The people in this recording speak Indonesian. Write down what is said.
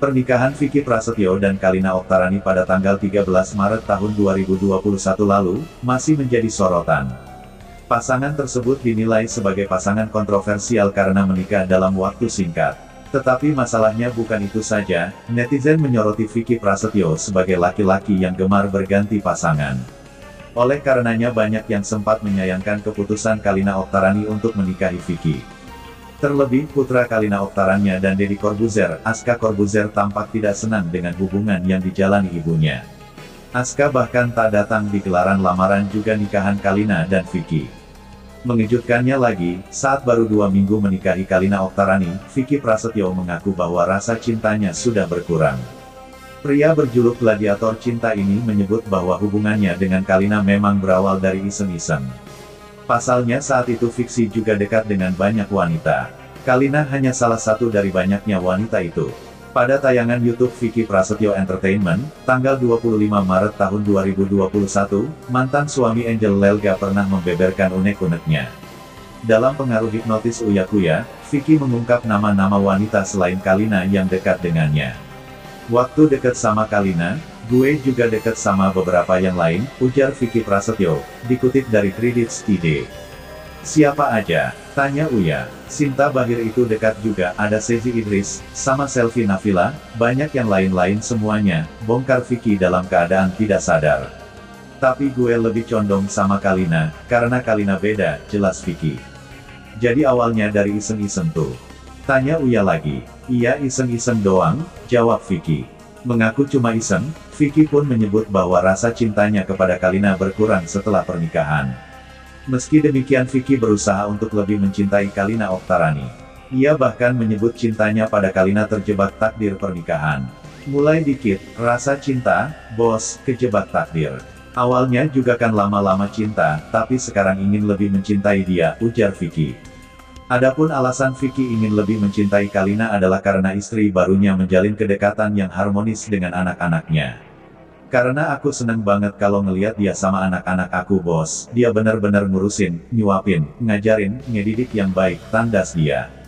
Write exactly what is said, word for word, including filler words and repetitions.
Pernikahan Vicky Prasetyo dan Kalina Oktarani pada tanggal tiga belas Maret tahun dua ribu dua puluh satu lalu, masih menjadi sorotan. Pasangan tersebut dinilai sebagai pasangan kontroversial karena menikah dalam waktu singkat. Tetapi masalahnya bukan itu saja, netizen menyoroti Vicky Prasetyo sebagai laki-laki yang gemar berganti pasangan. Oleh karenanya banyak yang sempat menyayangkan keputusan Kalina Oktarani untuk menikahi Vicky. Terlebih, putra Kalina Oktarani dan Deddy Corbuzier, Aska Corbuzier tampak tidak senang dengan hubungan yang dijalani ibunya. Aska bahkan tak datang di gelaran lamaran juga nikahan Kalina dan Vicky. Mengejutkannya lagi, saat baru dua minggu menikahi Kalina Oktarani, Vicky Prasetyo mengaku bahwa rasa cintanya sudah berkurang. Pria berjuluk gladiator cinta ini menyebut bahwa hubungannya dengan Kalina memang berawal dari iseng-iseng. Pasalnya saat itu Vicky juga dekat dengan banyak wanita. Kalina hanya salah satu dari banyaknya wanita itu. Pada tayangan YouTube Vicky Prasetyo Entertainment, tanggal dua puluh lima Maret tahun dua ribu dua puluh satu, mantan suami Angel Lelga pernah membeberkan unek-uneknya. Dalam pengaruh hipnotis Uya Kuya, Vicky mengungkap nama-nama wanita selain Kalina yang dekat dengannya. Waktu dekat sama Kalina, gue juga dekat sama beberapa yang lain, ujar Vicky Prasetyo, dikutip dari Kredits T D. Siapa aja? Tanya Uya. Sinta Bahir itu dekat juga, ada Sezi Idris, sama Selvi Nafila, banyak yang lain-lain semuanya, bongkar Vicky dalam keadaan tidak sadar. Tapi gue lebih condong sama Kalina, karena Kalina beda, jelas Vicky. Jadi awalnya dari iseng-iseng tuh. Tanya Uya lagi. Iya iseng-iseng doang, jawab Vicky. Mengaku cuma iseng, Vicky pun menyebut bahwa rasa cintanya kepada Kalina berkurang setelah pernikahan. Meski demikian Vicky berusaha untuk lebih mencintai Kalina Oktarani. Ia bahkan menyebut cintanya pada Kalina terjebak takdir pernikahan. Mulai dikit, rasa cinta, bos, kejebak takdir. Awalnya juga kan lama-lama cinta, tapi sekarang ingin lebih mencintai dia, ujar Vicky. Adapun alasan Vicky ingin lebih mencintai Kalina adalah karena istri barunya menjalin kedekatan yang harmonis dengan anak-anaknya. Karena aku seneng banget kalau ngeliat dia sama anak-anak aku bos, dia bener-bener ngurusin, nyuapin, ngajarin, ngedidik yang baik, tandas dia.